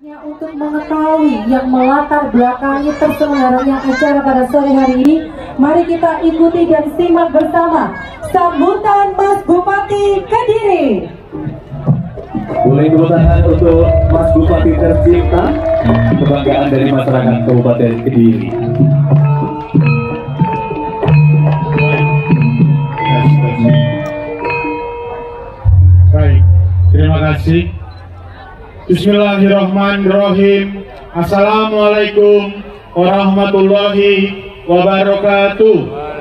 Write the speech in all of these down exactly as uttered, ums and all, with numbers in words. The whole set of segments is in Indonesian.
Untuk mengetahui yang melatar belakangi terselenggaranya acara pada sore hari ini, mari kita ikuti dan simak bersama sambutan Mas Bupati Kediri. Boleh tepuk tangan untuk Mas Bupati tercinta, kebanggaan dari masyarakat Kabupaten Kediri. Baik, terima kasih. Bismillahirrahmanirrahim. Assalamualaikum warahmatullahi wabarakatuh.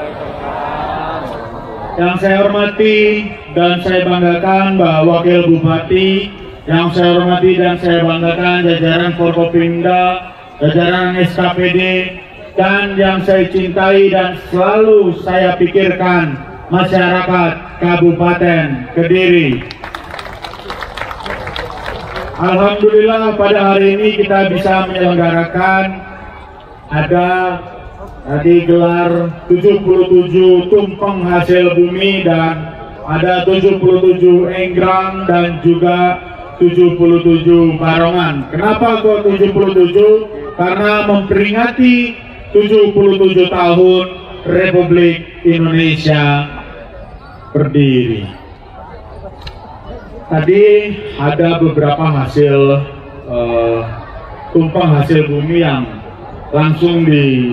Yang saya hormati dan saya banggakan Mbak Wakil Bupati, yang saya hormati dan saya banggakan jajaran Forkopimda, jajaran S K P D, dan yang saya cintai dan selalu saya pikirkan masyarakat Kabupaten Kediri. Alhamdulillah pada hari ini kita bisa menyelenggarakan ada tadi gelar tujuh puluh tujuh tumpeng hasil bumi dan ada tujuh puluh tujuh enggrang dan juga tujuh puluh tujuh barongan. Kenapa kok tujuh puluh tujuh? Karena memperingati tujuh puluh tujuh tahun Republik Indonesia berdiri. Tadi ada beberapa hasil uh, tumpeng hasil bumi yang langsung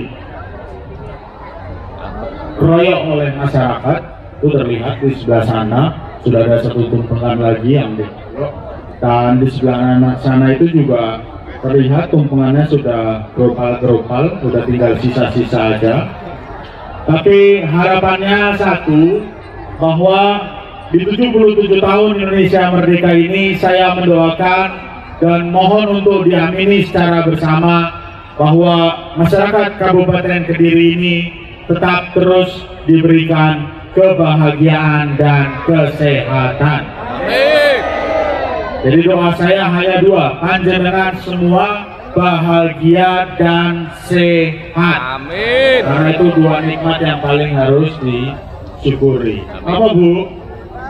dikeroyok oleh masyarakat. Itu terlihat di sebelah sana sudah ada satu tumpengan lagi yang dikeroyok, dan di sebelah sana itu juga terlihat tumpengannya sudah geropal-geropal, sudah tinggal sisa-sisa aja. Tapi harapannya satu, bahwa di tujuh puluh tujuh tahun Indonesia Merdeka ini saya mendoakan dan mohon untuk diamini secara bersama bahwa masyarakat Kabupaten Kediri ini tetap terus diberikan kebahagiaan dan kesehatan. Amin. Jadi doa saya hanya dua, panjenengan semua bahagia dan sehat. Amin. Karena itu dua nikmat yang paling harus disyukuri. Amin. Apa Bu?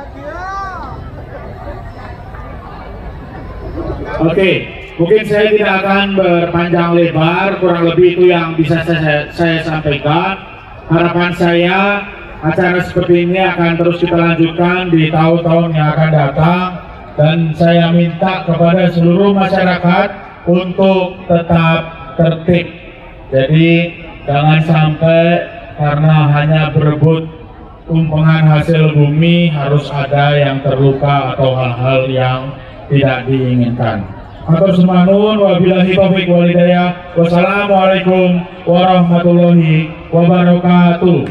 Oke, okay. Mungkin saya tidak akan berpanjang lebar, kurang lebih itu yang bisa saya, saya sampaikan. Harapan saya acara seperti ini akan terus kita lanjutkan di tahun-tahun yang akan datang, dan saya minta kepada seluruh masyarakat untuk tetap tertib. Jadi jangan sampai karena hanya berebut tumpengan hasil bumi harus ada yang terluka atau hal-hal yang tidak diinginkan. Atur sembah nuwun, wabillahi taufiq wal hidayah. Wassalamualaikum warahmatullahi wabarakatuh.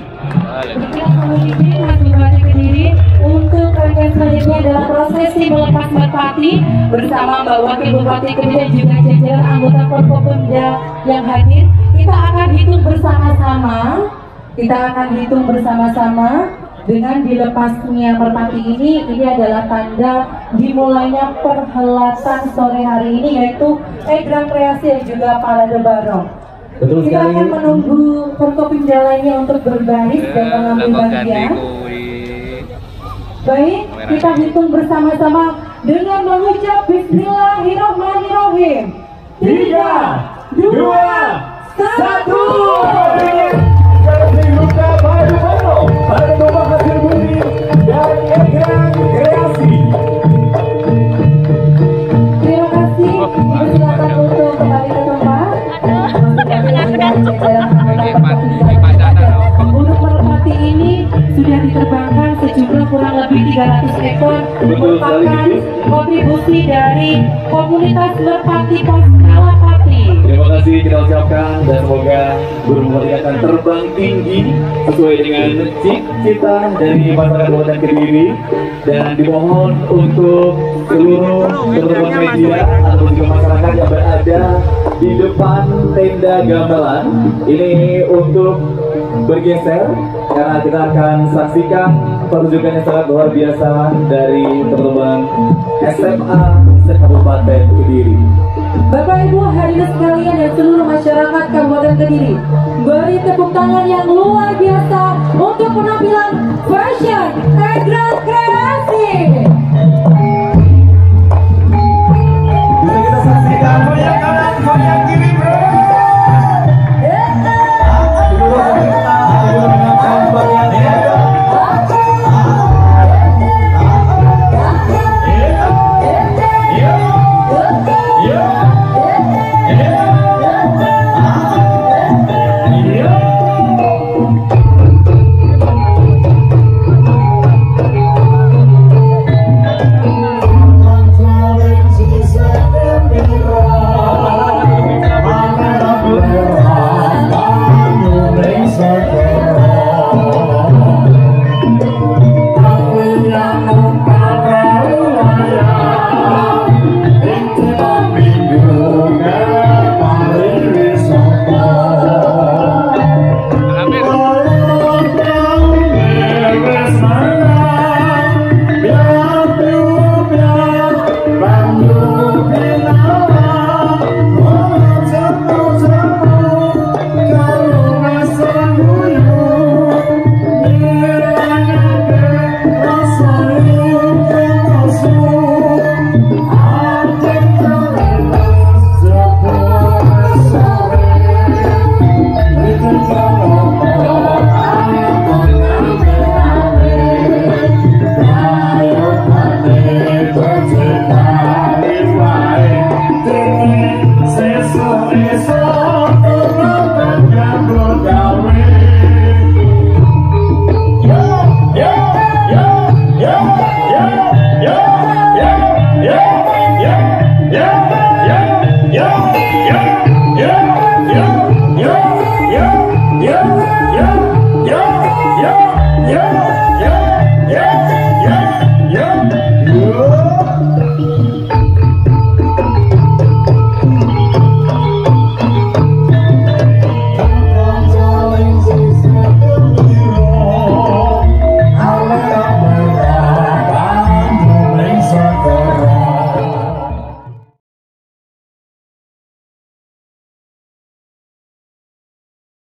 Untuk rangkaian selanjutnya adalah prosesi melepas merpati bersama Mbak Wakil Bupati Kediri dan juga jajaran anggota Forkopimda yang hadir. Kita akan hitung bersama-sama. Kita akan hitung bersama-sama. Dengan dilepasnya merpati ini, ini adalah tanda dimulainya perhelatan sore hari ini, yaitu enggrang kreasi dan juga parade barong. Betul kita sekali. Akan menunggu Forkopimda lainnya untuk berbaris ya, dan mengambil bagian. Baik, kita hitung bersama-sama dengan mengucap Bismillahirrahmanirrahim. Tiga, dua, satu. Pada tumpeng hasil bumi dan enggrang kreasi. Terima kasih. Silakan untuk kembali ke tempat. Untuk merpati ini sudah diterbangkan sejumlah kurang lebih tiga ratus ekor, merupakan kontribusi dari komunitas merpati Paskalapati. Terima kasih kita ucapkan, dan semoga burung merpati akan terbang tinggi sesuai dengan cita-cita dari masyarakat Kabupaten Kediri. Dan dimohon untuk seluruh teman-teman media atau juga masyarakat yang berada di depan tenda gamelan ini untuk bergeser, karena kita akan saksikan pertunjukan yang sangat luar biasa dari teman-teman S M A Kabupaten Kediri. Bapak Ibu hadirin sekalian dan seluruh masyarakat Kabupaten Kediri, beri tepuk tangan yang luar biasa untuk penampilan fashion enggrang kreasi.